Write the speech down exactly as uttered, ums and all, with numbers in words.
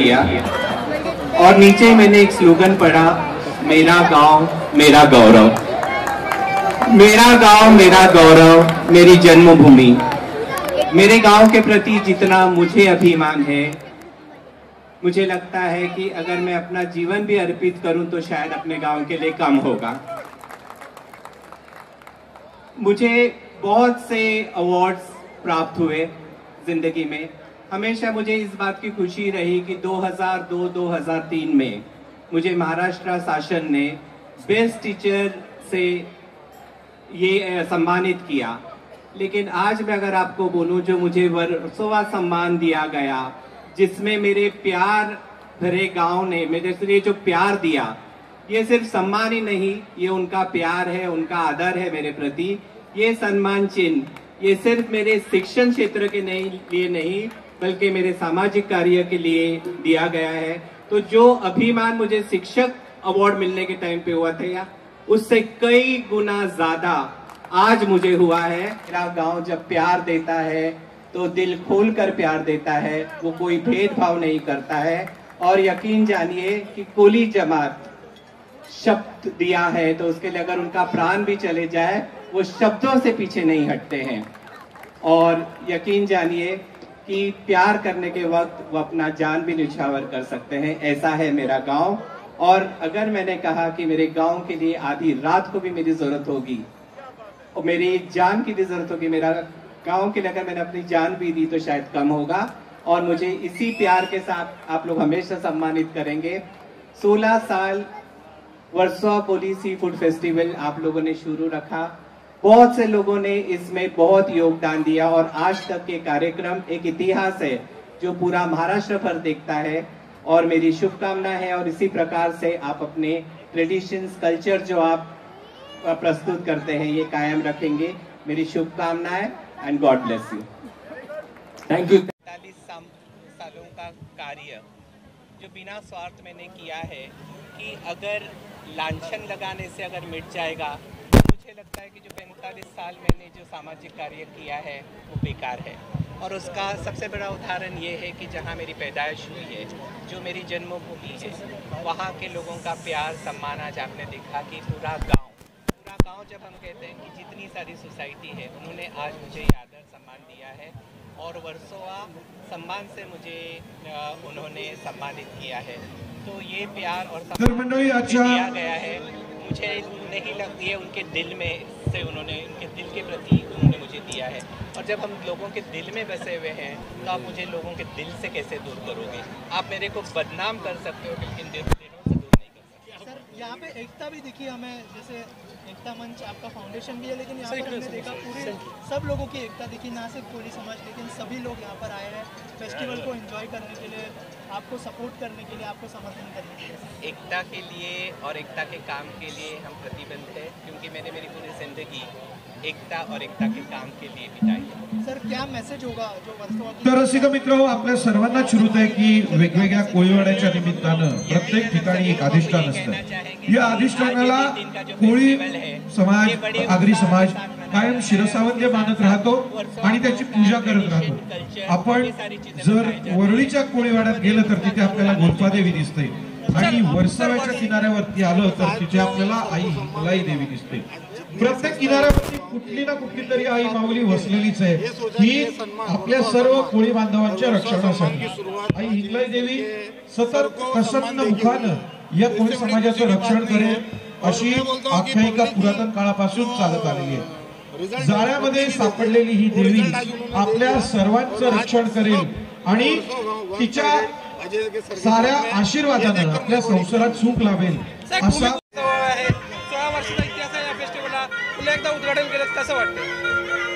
किया और नीचे मैंने एक स्लोगन पढ़ा, मेरा गांव मेरा गौरव, मेरा गांव मेरा गौरव, मेरी जन्मभूमि। मेरे गांव के प्रति जितना मुझे अभिमान है, मुझे लगता है कि अगर मैं अपना जीवन भी अर्पित करूं तो शायद अपने गांव के लिए कम होगा। मुझे बहुत से अवार्ड्स प्राप्त हुए जिंदगी में। हमेशा मुझे इस बात की खुशी रही कि दो हज़ार दो दो हज़ार तीन में मुझे महाराष्ट्र शासन ने बेस्ट टीचर से ये सम्मानित किया। लेकिन आज मैं अगर आपको बोलूं, जो मुझे वर्सोवा सम्मान दिया गया, जिसमें मेरे प्यार भरे गांव ने मेरे लिए जो प्यार दिया, ये सिर्फ सम्मान ही नहीं, ये उनका प्यार है, उनका आदर है मेरे प्रति। ये सम्मान चिन्ह ये सिर्फ मेरे शिक्षण क्षेत्र के नहीं लिए नहीं, बल्कि मेरे सामाजिक कार्य के लिए दिया गया है। तो जो अभिमान मुझे शिक्षक अवार्ड मिलने के टाइम पे हुआ था, उससे कई गुना ज्यादा आज मुझे हुआ है। मेरा गांव जब प्यार देता है तो दिल खोलकर प्यार देता है, वो कोई भेदभाव नहीं करता है। और यकीन जानिए कि कोली जमात शब्द दिया है तो उसके लिए अगर उनका प्राण भी चले जाए, वो शब्दों से पीछे नहीं हटते हैं। और यकीन जानिए कि प्यार करने के वक्त वो अपना जान भी न्यौछावर कर सकते हैं। ऐसा है मेरा गांव। और अगर मैंने कहा कि मेरे गांव के लिए आधी रात को भी मेरी जरूरत होगी और मेरी जान की भी जरूरत होगी, मेरा गांव के लिए अगर मैंने अपनी जान भी दी तो शायद कम होगा। और मुझे इसी प्यार के साथ आप लोग हमेशा सम्मानित करेंगे। सोलह साल Versova Koli seafood festival आप लोगों ने शुरू रखा, बहुत से लोगों ने इसमें बहुत योगदान दिया और आज तक के कार्यक्रम एक इतिहास है जो पूरा महाराष्ट्र भर देखता है। और मेरी शुभकामना है और इसी प्रकार से आप अपने ट्रेडिशंस कल्चर जो आप प्रस्तुत करते हैं ये कायम रखेंगे। मेरी शुभकामनाएं and God bless you. Thank you. पैंतालीस सालों का कार्य जो बिना स्वार्थ मैंने किया है कि अगर लांछन लगाने से अगर मिट जाएगा, मुझे लगता है कि जो पैंतालीस साल मैंने जो सामाजिक कार्य किया है वो बेकार है। और उसका सबसे बड़ा उदाहरण ये है कि जहाँ मेरी पैदाइश हुई है, जो मेरी जन्मभूमि है, वहाँ के लोगों का प्यार सम्मान आज आपने देखा कि पूरा गांव पूरा गांव जब हम कहते हैं कि जितनी सारी सोसाइटी है, उन्होंने आज मुझे आदर सम्मान दिया है। और वर्सोवा सम्मान से मुझे उन्होंने सम्मानित किया है। तो ये प्यार और सम्मान दिया गया है, मुझे नहीं लगती है उनके दिल में से उन्होंने उनके दिल के प्रति उन्होंने मुझे दिया है। और जब हम लोगों के दिल में बसे हुए हैं तो आप मुझे लोगों के दिल से कैसे दूर करोगे? आप मेरे को बदनाम कर सकते हो लेकिन दिलों से दूर नहीं कर सकते। सर यहाँ पे एकता भी दिखी हमें, जैसे एकता मंच आपका फाउंडेशन भी है, लेकिन यहाँ पर हमने देखा पूरे सब लोगों की एकता दिखी, ना सिर्फ कोली समाज लेकिन सभी लोग यहाँ पर आए हैं फेस्टिवल को एंजॉय करने के लिए, आपको सपोर्ट करने के लिए, आपको समर्थन करने के लिए। एकता के लिए और एकता के काम के लिए हम प्रतिबद्ध है, क्योंकि मैंने मेरी पूरी जिंदगी एकता और एकता के काम के लिए बिताई है। सर क्या मेसेज होगा जो वर्सोवा की? तर रसिक मित्र, आपल्या सर्वांना श्रुत आहे की वेगवेगळ्या कोळीवाड्याच्या निमित्तानं प्रत्येक ठिकाणी एक अधिष्ठान असतं। या अधिष्ठानाला कोळी समाज, आगरी समाज कायम शिरसावंद्य मानत राहतो आणि त्याची पूजा करत राहतो। आपण जर वरळीच्या कोळीवाड्यात गेलं तर तिथे आपल्याला गोरफादेवी दिसते आणि वर्सोव्याच्या किनाऱ्यावरती आलं तर तिथे आपल्याला आई हिंगलाई देवी दिसते। प्रत्येक किनाऱ्यावरती कुठली ना कुठली तरी आई माऊली वसलेलीच आहे, ही आपल्या सर्व कोळी बांधवांच्या रक्षणासाठी। आई हिंगलाई देवी सतत प्रसन्न मुखानं या कोळी समाजाचं रक्षण करेल अशी आख्यायिका पुरातन काळापासून चालत आलेली आहे। जाळ्यामध्ये सापडलेली ही देवी आपल्या सर्वांचं रक्षण करेल आणि तिच्या साऱ्या आशीर्वादानं आपल्या संसारात सुख लाभेल असा सोळा वर्षाचा इतिहास आहे या फेस्टिवलला, पुन्हा एकदा उद्घाटन केलं कसं वाटतं?